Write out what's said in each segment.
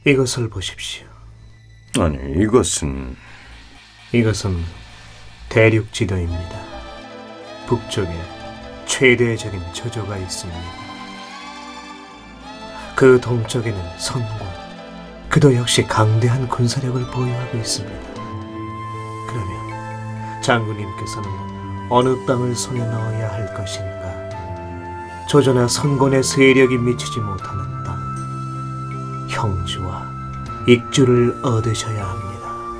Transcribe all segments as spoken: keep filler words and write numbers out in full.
이것을 보십시오. 아니, 이것은... 이것은 대륙 지도입니다. 북쪽에 최대적인 저조가 있습니다. 그 동쪽에는 선군, 그도 역시 강대한 군사력을 보유하고 있습니다. 그러면 장군님께서는 어느 땅을 손에 넣어야 할 것인가? 조조나 선군의 세력이 미치지 못하는 땅, 형주와 익주를 얻으셔야 합니다.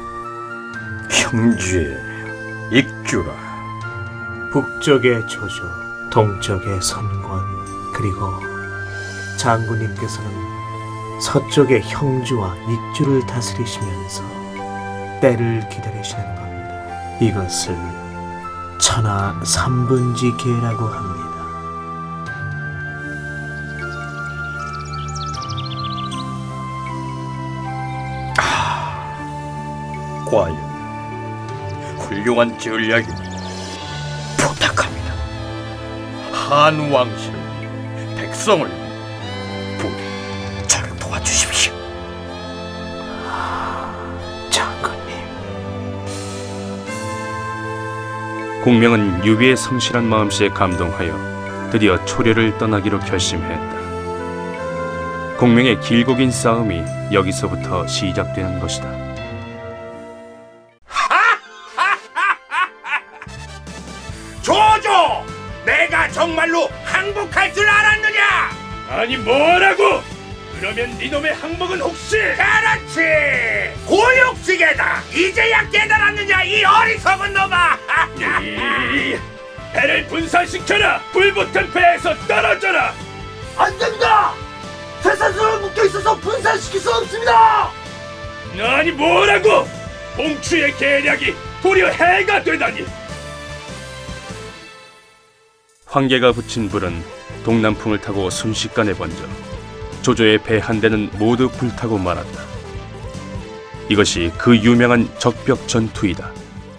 형주의 익주라. 북쪽의 조조, 동쪽의 선권, 그리고 장군님께서는 서쪽의 형주와 익주를 다스리시면서 때를 기다리시는 겁니다. 이것을 천하 삼분지계라고 합니다. 과연 훌륭한 전략이니 부탁합니다. 한 왕실을 위해, 백성을 위해 부디 저를 도와주십시오. 장군님. 공명은 유비의 성실한 마음씨에 감동하여 드디어 초려를 떠나기로 결심했다. 공명의 길고 긴 싸움이 여기서부터 시작되는 것이다. 조조! 내가 정말로 항복할 줄 알았느냐? 아니 뭐라고? 그러면 니놈의 항복은 혹시? 그렇지! 고육지계다! 이제야 깨달았느냐 이 어리석은 놈아! 이, 배를 분산시켜라! 불붙은 배에서 떨어져라! 안 됩니다! 쇠사슬을 묶여있어서 분산시킬 수 없습니다! 아니 뭐라고? 봉추의 계략이 도리어 해가 되다니! 황제가 붙인 불은 동남풍을 타고 순식간에 번져 조조의 배 한 대는 모두 불타고 말았다. 이것이 그 유명한 적벽 전투이다.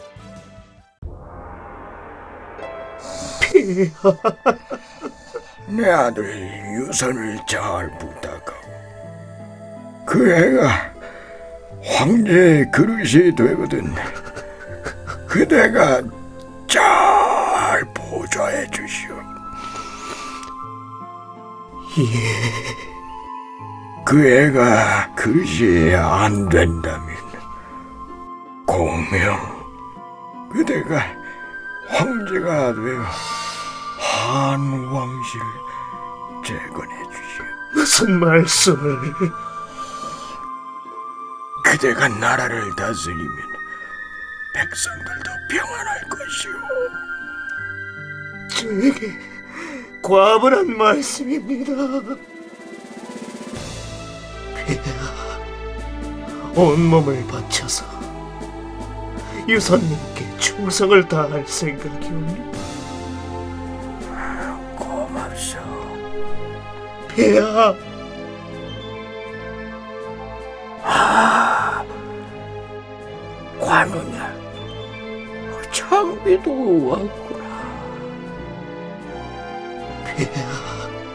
내 아들 유선을 잘 부탁하고 그 애가 황제의 그릇이 되거든 그대가 잘 보좌해 주시오. 예. 그 애가 그릇이 안 된다면 공명 그대가 황제가 되어 한 왕실을 재건해 주시오. 무슨 말씀을? 그대가 나라를 다스리면 백성들도 평안할 것이오. 저에게 과분한 말씀입니다. 폐하, 온몸을 바쳐서 유선님께 충성을 다할 생각이옵니다. 고맙소. 폐하. 아, 관우냐, 장비도 왔구나. 폐하.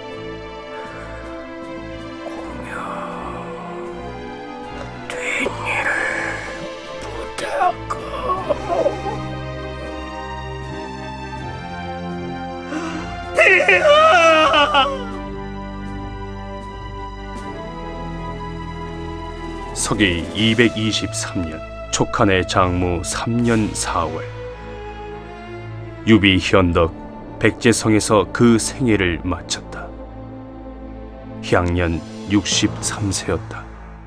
서기 이백이십삼 년 촉한의 장무 삼 년 사월 유비 현덕 백제성에서 그 생애를 마쳤다. 향년 육십삼 세였다.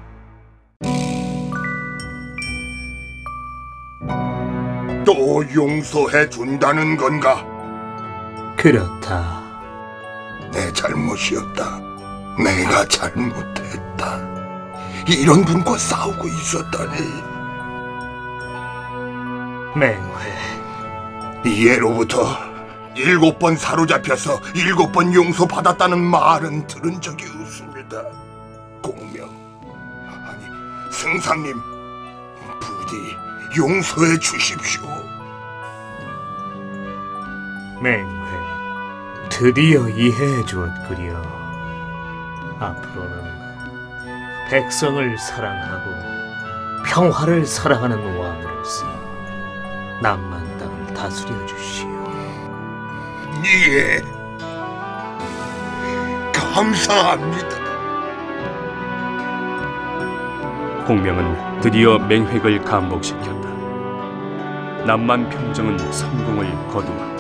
또 용서해 준다는 건가? 그렇다. 내 잘못이었다. 내가 잘못했다. 이런 분과 싸우고 있었다니. 맹회. 이해로부터 일곱 번 사로잡혀서 일곱 번 용서받았다는 말은 들은 적이 없습니다. 공명, 아니 승상님, 부디 용서해 주십시오. 맹회, 드디어 이해해 주었구려. 앞으로는 백성을 사랑하고 평화를 사랑하는 왕으로서 남만 땅을 다스려 주시오. 예, 감사합니다. 공명은 드디어 맹획을 감복시켰다. 남만 평정은 성공을 거두었다.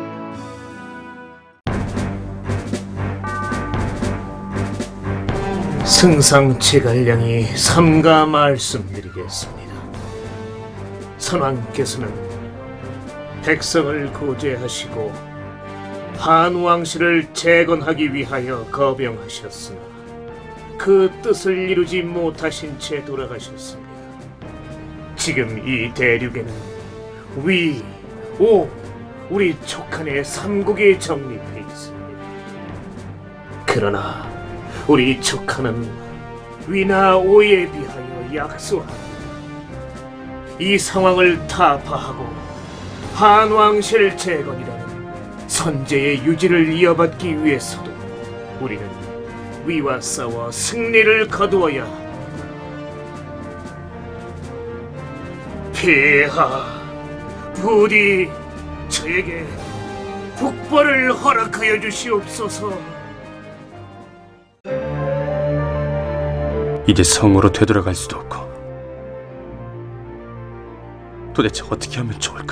승상치갈량이 삼가 말씀드리겠습니다. 선왕께서는 백성을 구제하시고 한왕실을 재건하기 위하여 거병하셨으나 그 뜻을 이루지 못하신 채 돌아가셨습니다. 지금 이 대륙에는 위, 오, 우리 촉한의 삼국이 정립해 있습니다. 그러나 우리 촉한은 위나 오에 비하여 약소합니다. 이 상황을 타파하고 한왕실 재건이라는 선제의 유지를 이어받기 위해서도 우리는 위와 싸워 승리를 거두어야 합니다. 폐하, 부디 저에게 국벌을 허락하여 주시옵소서. 이제 성으로 되돌아갈 수도 없고 도대체 어떻게 하면 좋을까?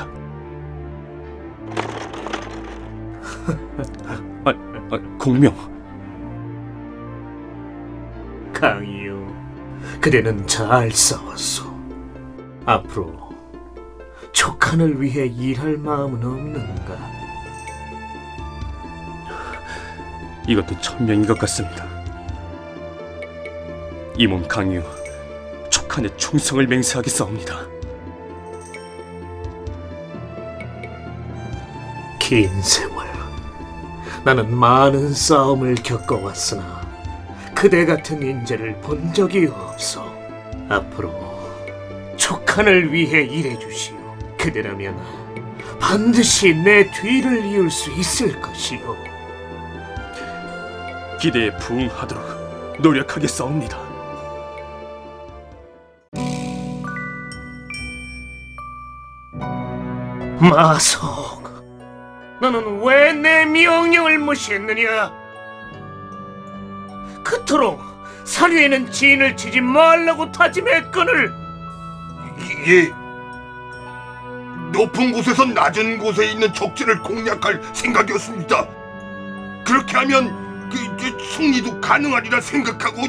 아, 아, 공명. 강이요, 그대는 잘 싸웠소. 앞으로 촉한을 위해 일할 마음은 없는가? 이것도 천명인 것 같습니다. 이 몸 강유, 촉한의 충성을 맹세하겠사옵니다. 긴 세월 나는 많은 싸움을 겪어왔으나 그대 같은 인재를 본 적이 없어. 앞으로 촉한을 위해 일해주시오. 그대라면 반드시 내 뒤를 이을 수 있을 것이오. 기대에 부응하도록 노력하겠사옵니다. 마속, 너는 왜 내 명령을 무시했느냐? 그토록 사류에는 진을 치지 말라고 다짐했거늘. 예, 높은 곳에서 낮은 곳에 있는 적진을 공략할 생각이었습니다. 그렇게 하면 그, 그 승리도 가능하리라 생각하고.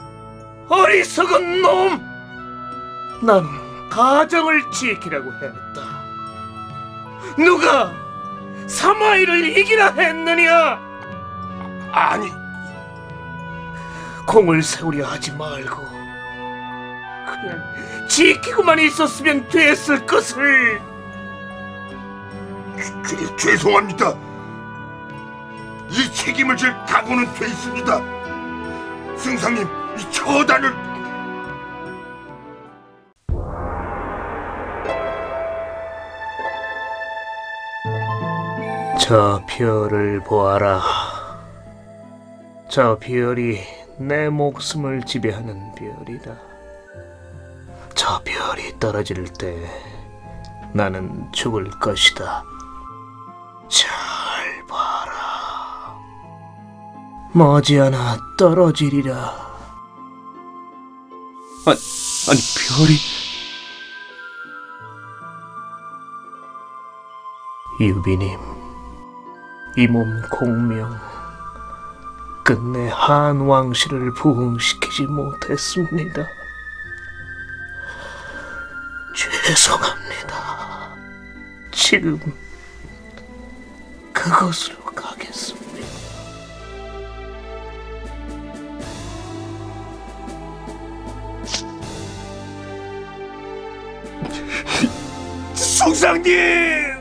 어리석은 놈! 난 가정을 지키라고 했다. 누가 사마이를 이기라 했느냐? 아니, 공을 세우려 하지 말고 그냥 지키고만 있었으면 됐을 것을. 죄, 죄송합니다. 이 책임을 질 각오는 돼 있습니다. 승상님, 이 처단을. 저 별을 보아라. 저 별이 내 목숨을 지배하는 별이다. 저 별이 떨어질 때 나는 죽을 것이다. 잘 봐라. 머지않아 떨어지리라. 아니, 아니 별이... 유비님, 이 몸 공명 끝내 한왕실을 부흥시키지 못했습니다. 죄송합니다. 지금 그곳으로 가겠습니다. 승상님!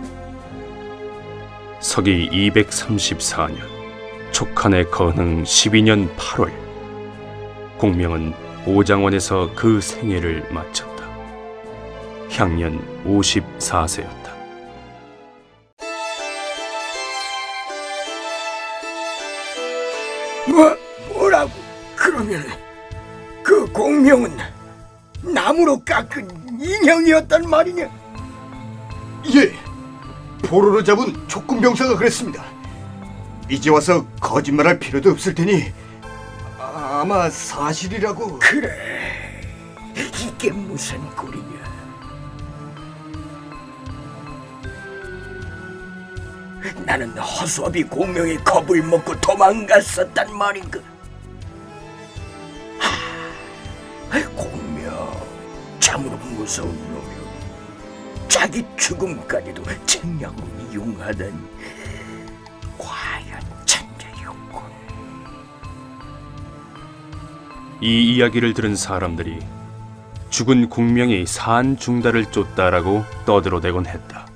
서기 이백삼십사 년 촉한의 거흥 십이 년 팔월, 공명은 오장원에서 그 생애를 마쳤다. 향년 오십사 세였다. 뭐, 뭐라고? 그러면 공명은 나무로 깎은 인형이었단 말이냐? 예, 포로로 잡은 촉군병사가 그랬습니다. 이제 와서 거짓말할 필요도 없을 테니 아마 사실이라고. 그래, 이게 무슨 꼴이냐? 나는 허수아비 공명의 겁을 먹고 도망갔었단 말인가? 하, 공명, 참으로 무서운 놈이오. 자기 죽음까지도 책략으로 이용하다니 과연 천재였군. 이 이야기를 들은 사람들이 죽은 공명이 산 중달을 쫓다라고 떠들어대곤 했다.